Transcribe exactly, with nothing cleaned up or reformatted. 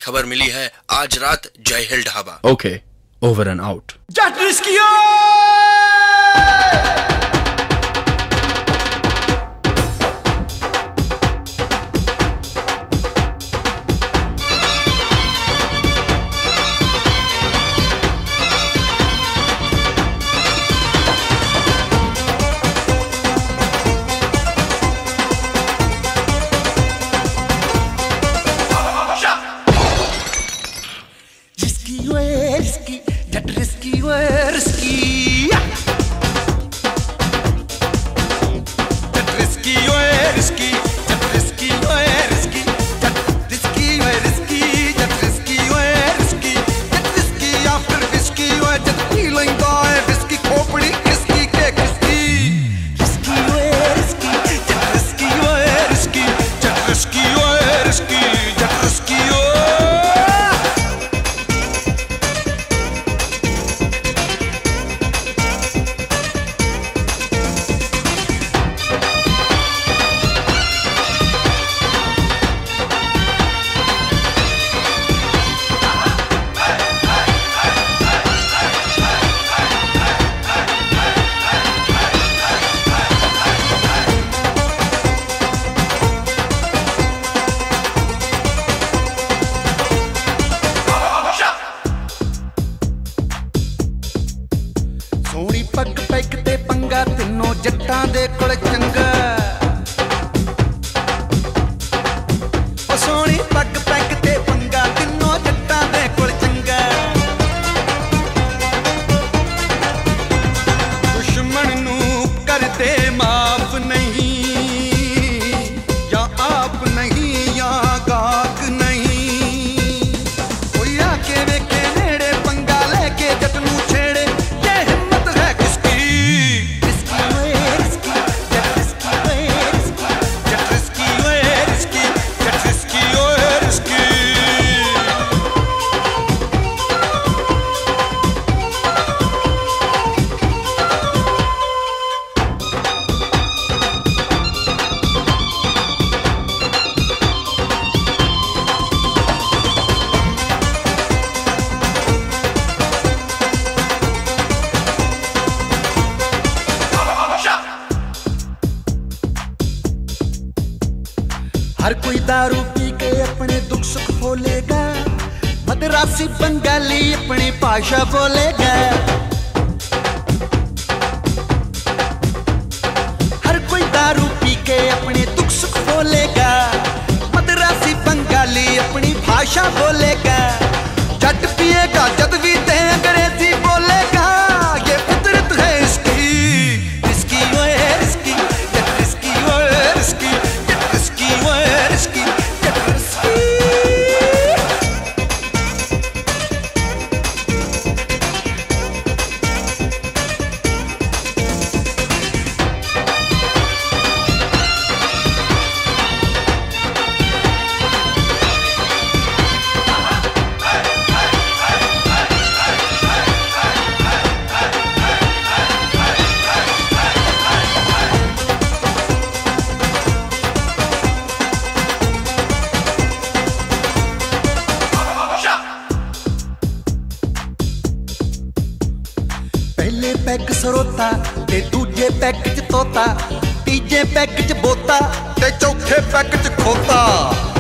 खबर मिली है आज रात Jai hill dhaba. Okay, over and out. Risky, get risky, risky. Get risky, risky, get risky, risky, get risky, risky, get risky, risky, get risky after risky, get feeling die risky, खोपड़ी risky के risky. Risky, risky, get risky, risky, get risky, risky, get risky. Soni peg peg ते पंगा तीनों जट्टां दे कोल चंगा। ओ Soni peg peg ते पंगा तीनों जट्टां दे कोल चंगा। दुश्मन नू करदे माफ नहीं, या आप नहीं या गाक नहीं। कोई आके वेखे नेड़े पंगा लेके जट नू छेड़े, हर कोई दारू पी के अपने दुख सुख बोलेगा, मदरासी बंगाली अपनी भाषा बोलेगा। हर कोई दारू पी के अपने दुख सुख बोलेगा, मदरासी बंगाली अपनी भाषा बोलेगा। जट पिएगा जद भी ते अंग्रेजी बोलेगा, ये फितरत है इसकी। रिस्की ओए रिस्की, get risky ओए रिस्की, get risky ओए risky, get risky. पहले पैग सरोता ते दूजे पैग च तोता, तीजे पैग च बोता ते चौथे पैग च खोता।